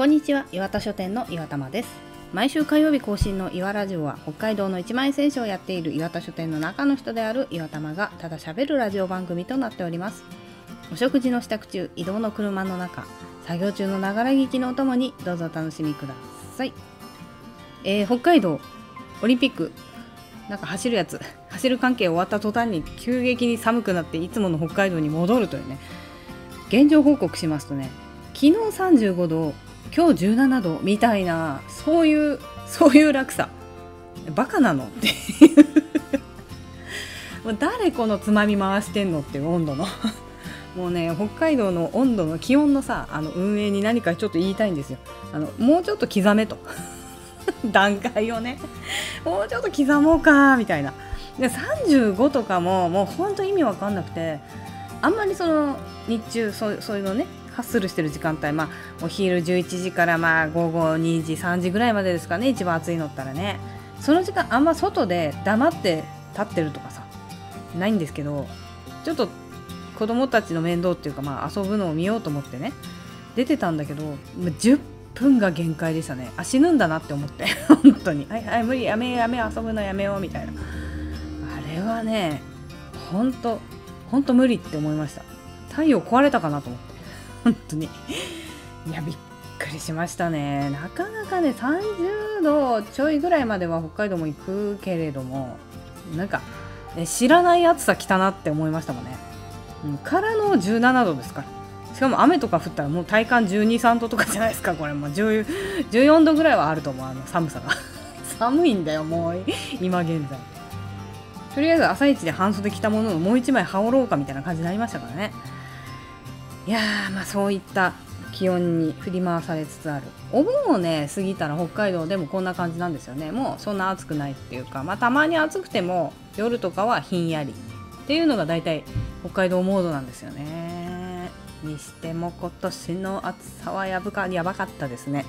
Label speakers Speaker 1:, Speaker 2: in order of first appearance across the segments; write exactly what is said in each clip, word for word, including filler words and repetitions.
Speaker 1: こんにちは、岩田書店の岩玉です。毎週火曜日更新の岩ラジオは北海道の一万円選手をやっている岩田書店の中の人である岩玉がただ喋るラジオ番組となっております。お食事の支度中、移動の車の中、作業中のながら聞きのお供にどうぞお楽しみください。えー、北海道オリンピックなんか走るやつ走る関係終わった途端に急激に寒くなっていつもの北海道に戻るというね、現状報告しますとね、昨日さんじゅうごど、今日じゅうななどみたいな、そういうそういう落差、バカなのっていうもう誰このつまみ回してんのっていう温度のもうね、北海道の温度の気温のさ、あの運営に何かちょっと言いたいんですよ。あのもうちょっと刻めと段階をね、もうちょっと刻もうかみたいな。でさんじゅうごとかももう本当意味わかんなくて、あんまりその日中そうそういうのね、ハッスルしてる時間帯、まあお昼じゅういちじからまあ午後にじさんじぐらいまでですかね、一番暑いのったらね、その時間あんま外で黙って立ってるとかさないんですけど、ちょっと子供たちの面倒っていうか、まあ遊ぶのを見ようと思ってね出てたんだけど、じゅっぷんが限界でしたね。あ、死ぬんだなって思って本当にはいはい無理、やめやめ遊ぶのやめようみたいな。あれはね、本当本当無理って思いました。太陽壊れたかなと思って本当にいやびっくりしましたね。なかなかねさんじゅうどちょいぐらいまでは北海道も行くけれども、なんか知らない暑さ来たなって思いましたもんね。からのじゅうななどですから、しかも雨とか降ったらもう体感じゅうに、さんどとかじゃないですか。これもうじゅう、じゅうよんどぐらいはあると思う、あの寒さが寒いんだよもう今現在。とりあえず朝一で半袖着たものをもう一枚羽織ろうかみたいな感じになりましたからね。いやー、まあそういった気温に振り回されつつある。お盆をね過ぎたら北海道でもこんな感じなんですよね。もうそんな暑くないっていうか、まあたまに暑くても夜とかはひんやりっていうのがだいたい北海道モードなんですよね。にしても今年の暑さはやぶかやばかったですね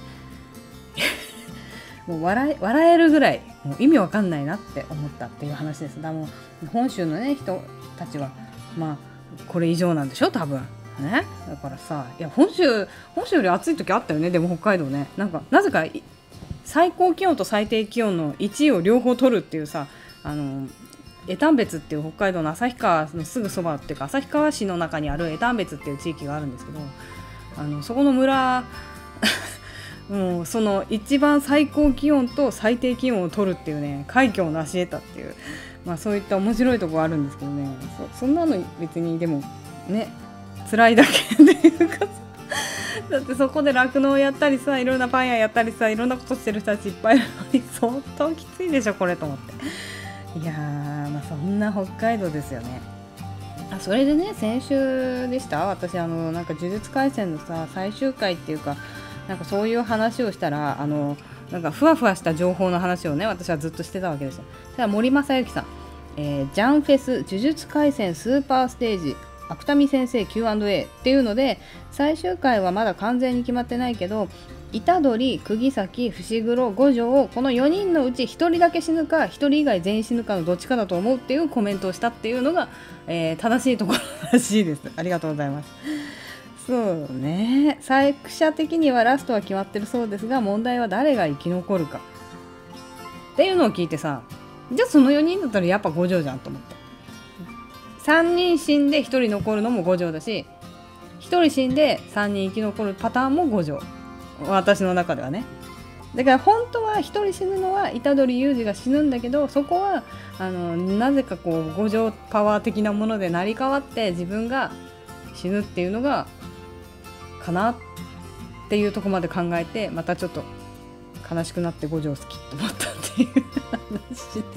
Speaker 1: もう笑え、笑えるぐらいもう意味わかんないなって思ったっていう話です。だもう本州のね人たちはまあこれ以上なんでしょ多分ね。だからさ、いや本州本州より暑い時あったよね。でも北海道ね、なんかなぜか最高気温と最低気温のいちいを両方取るっていうさ、あの江丹別っていう北海道の旭川のすぐそばっていうか、旭川市の中にある江丹別っていう地域があるんですけど、あのそこの村もうその一番最高気温と最低気温を取るっていうね、快挙を成し得たっていう、まあそういった面白いところあるんですけどね。 そ, そんなの別にでもね辛いだけっていうかだってそこで酪農やったりさ、いろんなパン屋やったりさ、いろんなことしてる人たちいっぱいいるのに相当きついでしょこれと思って。いやー、まあそんな北海道ですよね。あ、それでね、先週でした私あのなんか呪術廻戦のさ最終回っていうか、なんかそういう話をしたら、あのなんかふわふわした情報の話をね私はずっとしてたわけですよ。そしたら森正幸さん、えー、ジャンフェス呪術廻戦スーパーステージ芥見先生 キューアンドエー っていうので、最終回はまだ完全に決まってないけど、虎杖、釘崎、伏黒、五条、このよにんのうちひとりだけ死ぬかひとり以外全員死ぬかのどっちかだと思うっていうコメントをしたっていうのが、えー、正しいところらしいです。ありがとうございます。そうね、作者的にはラストは決まってるそうですが、問題は誰が生き残るかっていうのを聞いてさ、じゃあそのよにんだったらやっぱ五条じゃんと思って、さんにん死んでひとり残るのも五条だし、ひとり死んでさんにん生き残るパターンも五条、私の中ではね。だから本当はひとり死ぬのは虎杖裕二が死ぬんだけど、そこはあのなぜかこう五条パワー的なもので成り代わって自分が死ぬっていうのがかなっていうところまで考えて、またちょっと悲しくなって五条好きと思ったっていう話です。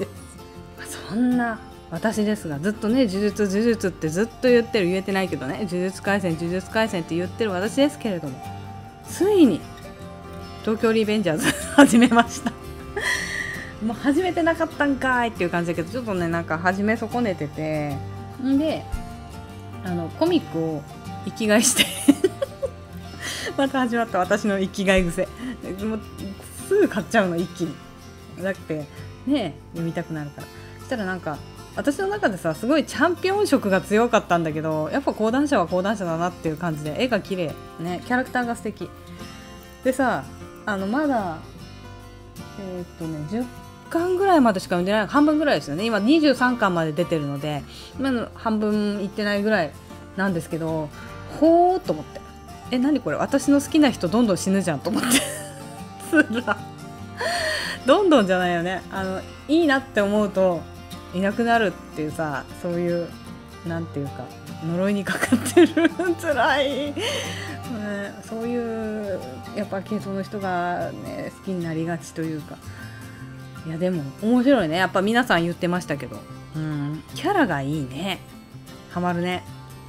Speaker 1: そんな私ですが、ずっとね呪術呪術ってずっと言ってる、言えてないけどね、呪術廻戦呪術廻戦って言ってる私ですけれども、ついに東京リベンジャーズ始めましたもう始めてなかったんかいっていう感じだけど、ちょっとねなんか始め損ねてて、んであのコミックを生きがいしてまた始まった私の生きがい癖。もうすぐ買っちゃうの一気に。だってね読みたくなるから。そしたらなんか私の中でさすごいチャンピオン色が強かったんだけど、やっぱ講談社は講談社だなっていう感じで、絵が綺麗ね、キャラクターが素敵でさ、あのまだえーっとねじゅっかんぐらいまでしか読んでない、半分ぐらいですよね。今にじゅうさんかんまで出てるので、今の半分いってないぐらいなんですけど、ほーっと思って、え何これ、私の好きな人どんどん死ぬじゃんと思ってつらどんどんじゃないよね、あのいいなって思うといなくなるっていうさ、そういうなんていうか呪いにかかってる辛い、ね、そういうやっぱ系統の人が、ね、好きになりがちというか。いやでも面白いね、やっぱ皆さん言ってましたけど、うん、キャラがいいね、ハマるね、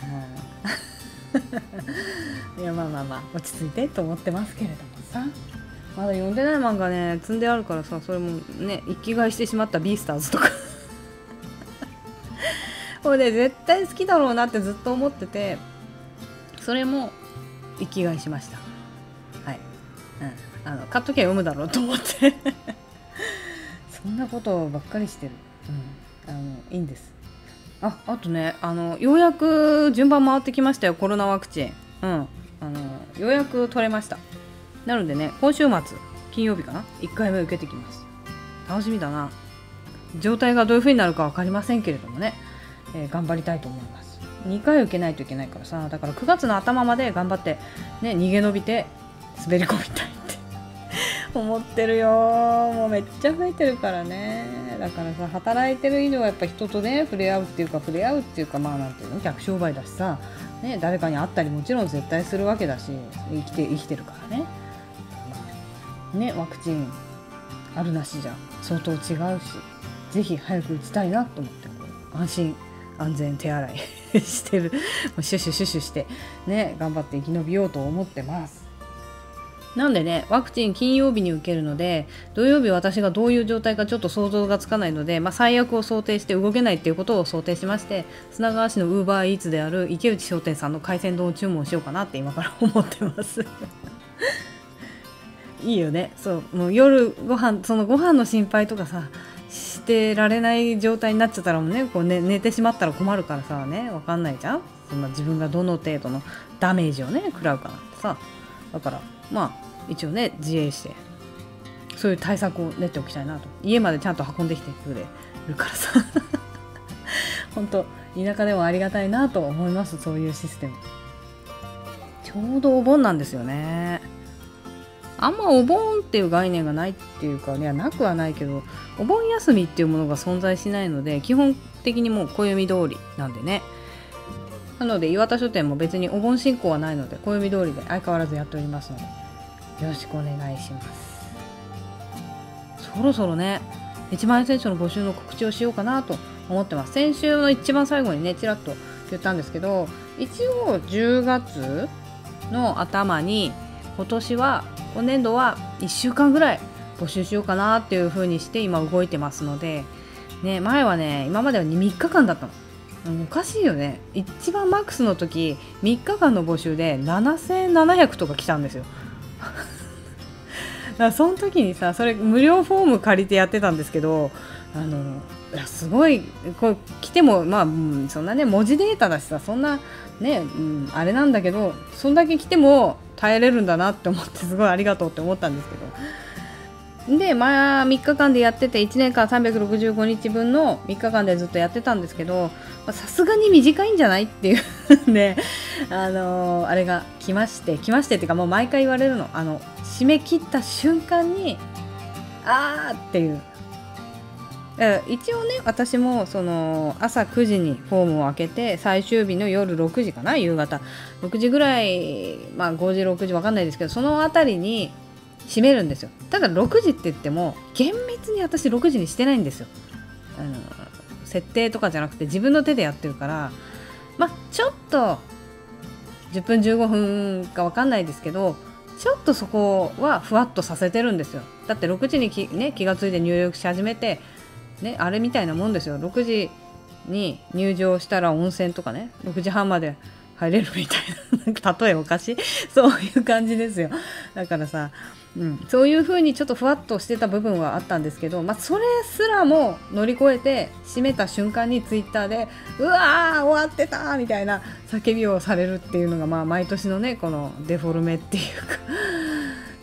Speaker 1: うん、いやまあまあまあ落ち着いてと思ってますけれどもさ、まだ読んでない漫画ね積んであるからさ、それもね生きがいしてしまったビースターズとかこれね絶対好きだろうなってずっと思ってて、それも生きがいしました。はい、うん、あの買っときゃ読むだろうと思ってそんなことばっかりしてる、うん、あのいいんです。あ、あとね、あのようやく順番回ってきましたよ、コロナワクチン、うん、あのようやく取れました。なのでね、今週末金曜日かないっかいめ受けてきます。楽しみだな。状態がどういう風になるか分かりませんけれどもね、えー、頑張りたいと思います。にかい受けないといけないからさ、だからくがつの頭まで頑張って、ね、逃げ延びて滑り込みたいって思ってるよ。もうめっちゃ増えてるからね。だからさ、働いてる以上はやっぱ人とね触れ合うっていうか触れ合うっていうかまあなんていうの、客商売だしさ、ね、誰かに会ったりもちろん絶対するわけだし、生きて生きてるからね。ね、ワクチンあるなしじゃ相当違うし、ぜひ早く打ちたいなと思って、こう安心安全手洗いしてる、シュシュシュシュしてね頑張って生き延びようと思ってます。なんでね、ワクチン金曜日に受けるので、土曜日私がどういう状態かちょっと想像がつかないので、まあ、最悪を想定して動けないっていうことを想定しまして、砂川市のウーバーイーツである池内商店さんの海鮮丼を注文しようかなって今から思ってますいいよね。そう、もう夜ご飯、そのご飯の心配とかさしてられない状態になっちゃったらもうね、こうね寝てしまったら困るからさね、わかんないじゃん、そんな自分がどの程度のダメージをね食らうかなってさ。だからまあ一応ね自衛してそういう対策を練っておきたいなと。家までちゃんと運んできてくれるからさ本当田舎でもありがたいなと思います、そういうシステム。ちょうどお盆なんですよね。あんまお盆っていう概念がないっていうか、いやなくはないけど、お盆休みっていうものが存在しないので、基本的にもう暦通りなんでね。なので岩田書店も別にお盆進行はないので、暦通りで相変わらずやっておりますので、よろしくお願いします。そろそろね、いちまん円選手の募集の告知をしようかなと思ってます。先週の一番最後にねちらっと言ったんですけど、一応じゅうがつの頭に今年は今年度はいっしゅうかんぐらい募集しようかなっていう風にして今動いてますので、ね、前はね今まではみっかかんだったの。おかしいよね。一番マックスの時みっかかんの募集でななせんななひゃくとか来たんですよだからその時にさ、それ無料フォーム借りてやってたんですけど、あのいやすごいこう来てもまあ、うん、そんなね文字データだしさ、そんなね、うん、あれなんだけど、そんだけ来ても耐えれるんだなって思って、すごいありがとうって思ったんですけど、でまあみっかかんでやってていちねんかんさんびゃくろくじゅうごにちぶんのみっかかんでずっとやってたんですけど、さすがに短いんじゃないっていうねあのー、あれが来まして来ましてっていうかもう毎回言われるの、あの締め切った瞬間にあーっていう。一応ね私もその朝くじにフォームを開けて、最終日の夜ろくじかな、夕方ろくじぐらい、まあごじろくじわかんないですけど、そのあたりに閉めるんですよ。ただろくじって言っても厳密に私ろくじにしてないんですよ。あの設定とかじゃなくて自分の手でやってるから、まあちょっとじゅっぷんじゅうごふんかわかんないですけど、ちょっとそこはふわっとさせてるんですよ。だってろくじに 気,、ね、気がついて入力し始めて、ね、あれみたいなもんですよ。ろくじに入場したら温泉とかね、ろくじはんまで入れるみたいな、なんか例えおかしいそういう感じですよ。だからさ、うん、そういう風にちょっとふわっとしてた部分はあったんですけど、まあ、それすらも乗り越えて閉めた瞬間にツイッターでうわー終わってたみたいな叫びをされるっていうのが、まあ毎年のねこのデフォルメっていうか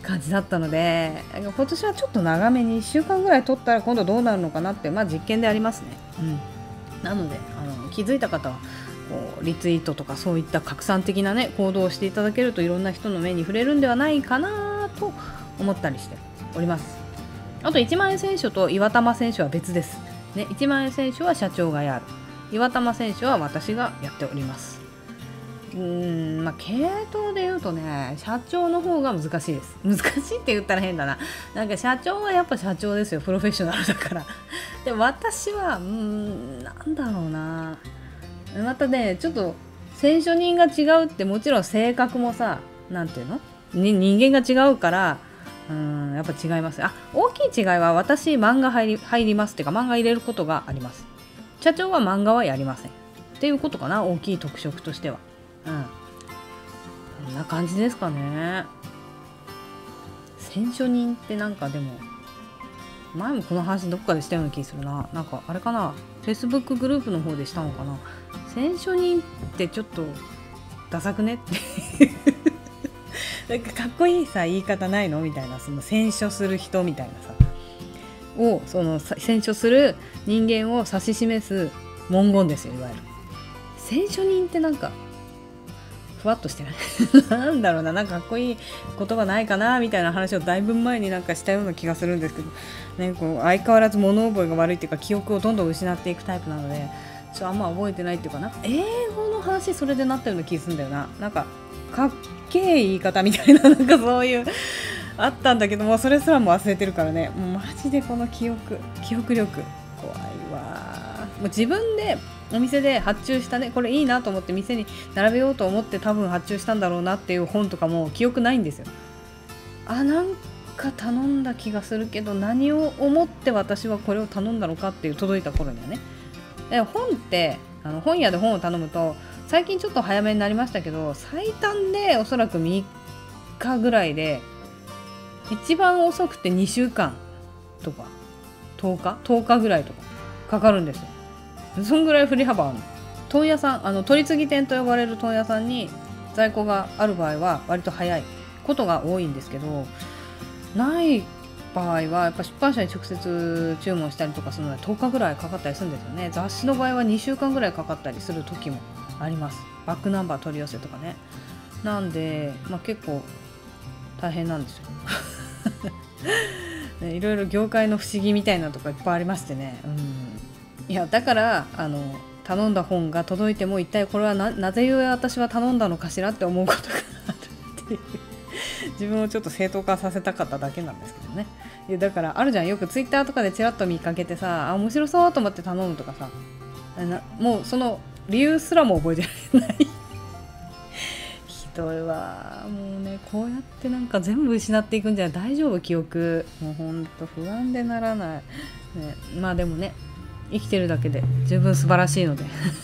Speaker 1: 感じだったので、今年はちょっと長めにいっしゅうかんぐらい取ったら今度どうなるのかなって、まあ実験でありますね。うん、なのであの気づいた方はこうリツイートとかそういった拡散的なね行動をしていただけるといろんな人の目に触れるんではないかなと思ったりしております。あといちまんえん選手と岩玉選手は別です、ね、いちまんえん選手は社長がやる、岩玉選手は私がやっております。うーんまあ系統で言うとね社長の方が難しいです。難しいって言ったら変だな。なんか社長はやっぱ社長ですよ、プロフェッショナルだから。で私はうーんなんだろうな、またねちょっと選手人が違うって、もちろん性格もさなんていうのに人間が違うからうーんやっぱ違います。あ、大きい違いは私漫画入り入りますっていうか漫画入れることがあります。社長は漫画はやりませんっていうことかな、大きい特色としては。うん、こんな感じですかね。選書人ってなんかでも前もこの話どっかでしたような気するな。なんかあれかな、Facebook グループの方でしたのかな。選書人ってちょっとダサくねってなんかかっこいいさ言い方ないのみたいな、その選書する人みたいなさをその選書する人間を指し示す文言ですよ、いわゆる。選書人ってなんかふわっとしてないなんだろうな、なんかかっこいい言葉ないかなみたいな話をだいぶ前になんかしたような気がするんですけど、ね、こう相変わらず物覚えが悪いっていうか記憶をどんどん失っていくタイプなのでちょっとあんま覚えてないっていうかな、英語の話それでなったような気がするんだよな。なんかかっけえ言い方みたいな、なんかそういうあったんだけども、それすらも忘れてるからね、もうマジでこの記憶記憶力怖いわ。もう自分でお店で発注したね、これいいなと思って店に並べようと思って多分発注したんだろうなっていう本とかも記憶ないんですよ。あ、なんか頼んだ気がするけど何を思って私はこれを頼んだのかっていう、届いた頃にはね。で本ってあの本屋で本を頼むと最近ちょっと早めになりましたけど、最短でおそらくみっかぐらいで、一番遅くてにしゅうかんとかとおかとおかぐらいとかかかるんですよ。そんぐらい振り幅あるの。問屋さん、あの取り次ぎ店と呼ばれる問屋さんに在庫がある場合は割と早いことが多いんですけど、ない場合はやっぱ出版社に直接注文したりとかするのでとおかぐらいかかったりするんですよね。雑誌の場合はにしゅうかんぐらいかかったりする時もあります。バックナンバー取り寄せとかね。なんで、まあ、結構大変なんですよね、いろいろ業界の不思議みたいなとかいっぱいありましてね、うん、いやだからあの頼んだ本が届いても一体これは な, なぜゆえ私は頼んだのかしらって思うことがあるっていう自分をちょっと正当化させたかっただけなんですけどね。いやだからあるじゃん、よくツイッターとかでちらっと見かけてさ、あ面白そうと思って頼むとかさ、なもうその理由すらも覚えてないひどいわ。もうねこうやってなんか全部失っていくんじゃない、大丈夫記憶、もうほんと不安でならない、ね、まあでもね生きてるだけで十分素晴らしいので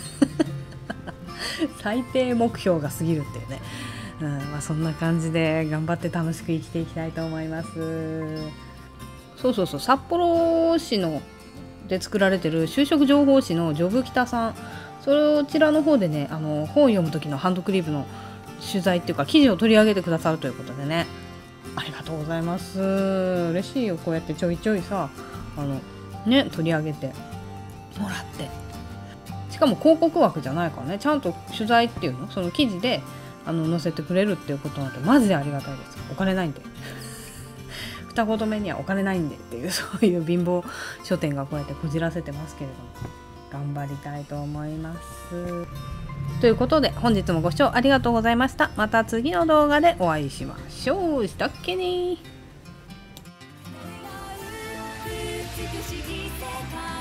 Speaker 1: 最低目標が過ぎるっていうね、うんまあ、そんな感じで頑張って楽しく生きていきたいと思います。そうそうそう、札幌市ので作られてる就職情報誌のジョブ北さん、そちらの方でねあの本を読む時のハンドクリームの取材っていうか記事を取り上げてくださるということでね、ありがとうございます。嬉しいよ、こうやってちょいちょいさあのね取り上げてもらって、しかも広告枠じゃないからね、ちゃんと取材っていうのその記事であの載せてくれるっていうことなんてマジでありがたいです。お金ないんで二言目にはお金ないんでっていう、そういう貧乏書店がこうやってこじらせてますけれども頑張りたいと思います。ということで本日もご視聴ありがとうございました。また次の動画でお会いしましょう。したっけね。美しい世界